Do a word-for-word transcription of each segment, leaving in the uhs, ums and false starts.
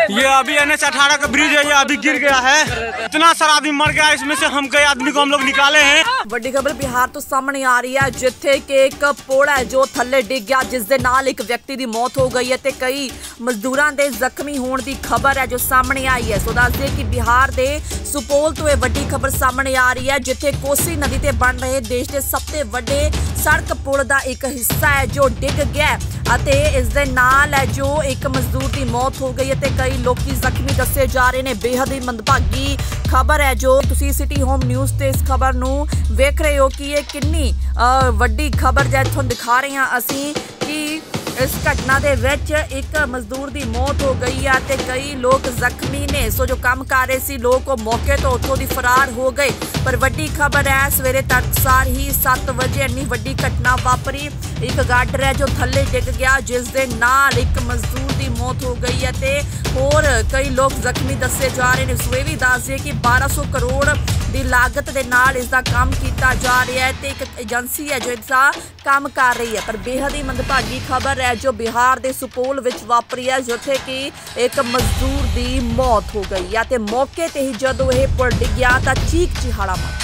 ये अभी N H अठारह का ब्रिज है, ये अभी गिर गया है। इतना सारा आदमी मर गया, इसमें से हम कई आदमी को हम लोग निकाले हैं। ਵੱਡੀ ਖਬਰ ਬਿਹਾਰ ਤੋਂ ਸਾਹਮਣੇ ਆ ਰਹੀ ਹੈ, ਜਿੱਥੇ ਕਿ ਇੱਕ ਪੁਲ ਹੈ ਜੋ ਥੱਲੇ ਡਿੱਗ ਗਿਆ, ਜਿਸ ਦੇ ਨਾਲ ਇੱਕ ਵਿਅਕਤੀ ਦੀ ਮੌਤ ਹੋ ਗਈ ਹੈ ਤੇ ਕਈ ਮਜ਼ਦੂਰਾਂ ਦੇ ਜ਼ਖਮੀ ਹੋਣ ਦੀ ਖਬਰ ਹੈ ਜੋ ਸਾਹਮਣੇ ਆਈ ਹੈ। ਸੋ ਦੱਸ ਦਈਏ ਕਿ ਬਿਹਾਰ ਦੇ ਸੁਪੌਲ ਤੋਂ ਇਹ ਵੱਡੀ ਖਬਰ ਸਾਹਮਣੇ ਆ ਰਹੀ ਹੈ, ਜਿੱਥੇ ਕੋसी ਨਦੀ ਤੇ ਬਣ ਰਹੇ ਦੇਸ਼ ਦੇ ਸਭ ਤੋਂ ਵੱਡੇ ਸੜਕ ਪੁਲ ਦਾ ਇੱਕ ਹਿੱਸਾ ਹੈ ਜੋ ਡਿੱਗ ਗਿਆ ਅਤੇ ਇਸ ਦੇ ਨਾਲ ਹੈ ਜੋ ਇੱਕ ਮਜ਼ਦੂਰ ਦੀ ਮੌਤ ਹੋ ਗਈ ਹੈ ਤੇ ਕਈ ਲੋਕੀ ਜ਼ਖਮੀ ਦੱਸੇ ਜਾ ਰਹੇ ਨੇ। ਬੇहद ਹੀ ਮੰਦਭਾਗੀ ਖਬਰ ਹੈ ਜੋ ਤੁਸੀਂ ਸਿਟੀ ਹੋਮ ਨਿਊਜ਼ ਤੇ ਇਸ ਖਬਰ ਨੂੰ ਵੇਖ ਰਹੇ ਹੋ ਕਿ ਇਹ ਕਿੰਨੀ ਵੱਡੀ ਖਬਰ ਹੈ। ਤੁਹਾਨੂੰ ਦਿਖਾ ਰਹੇ ਹਾਂ ਅਸੀਂ ਕਿ इस घटना के विच एक मजदूर की मौत हो गई है ते कई लोग जख्मी ने। सो जो काम कर रहे सी लोग मौके तो उतों दी फरार हो गए। पर वड्डी खबर है, सवेरे तड़कसार ही सत्त बजे इन्नी वड्डी घटना वापरी। एक गाडर है जो थल्ले डिग गया, जिस दे नाल एक मजदूर की मौत हो गई है ते होर कई लोग जख्मी दसे जा रहे हैं। सो ये भी दस दिए कि बारह सौ करोड़ की लागत के नाल इसका काम किया जा रहा है ते एक एजेंसी है जो इसका काम कर रही है। पर बेहद ही मंदभागी खबर है जो बिहार के सुपौल विच वापरी है, जिथे कि एक मजदूर की मौत हो गई है ते मौके ते ही जदों यह पुल डिग्या तां चीख चिहाड़ा मच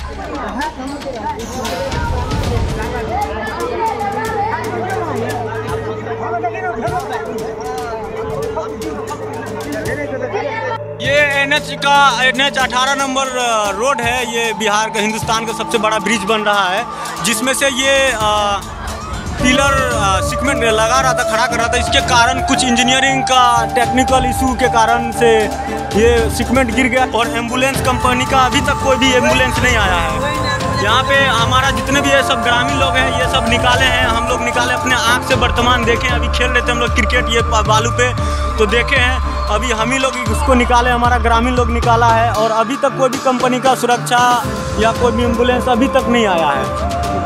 ये एन एच का एन एच अठारह नंबर रोड है। ये बिहार का हिंदुस्तान का सबसे बड़ा ब्रिज बन रहा है, जिसमें से ये आ, पिलर सीमेंट लगा रहा था, खड़ा कर रहा था। इसके कारण कुछ इंजीनियरिंग का टेक्निकल इशू के कारण से ये सीमेंट गिर गया और एम्बुलेंस कंपनी का अभी तक कोई भी एम्बुलेंस नहीं आया है। यहाँ पे हमारा जितने भी है सब ग्रामीण लोग हैं, ये सब निकाले हैं, हम लोग निकाले अपने आँख से। वर्तमान देखें, अभी खेल रहे थे हम लोग क्रिकेट ये बालू पे, तो देखे हैं अभी हम ही लोग उसको निकाले, हमारा ग्रामीण लोग निकाला है। और अभी तक कोई भी कंपनी का सुरक्षा या कोई भी एम्बुलेंस अभी तक नहीं आया है।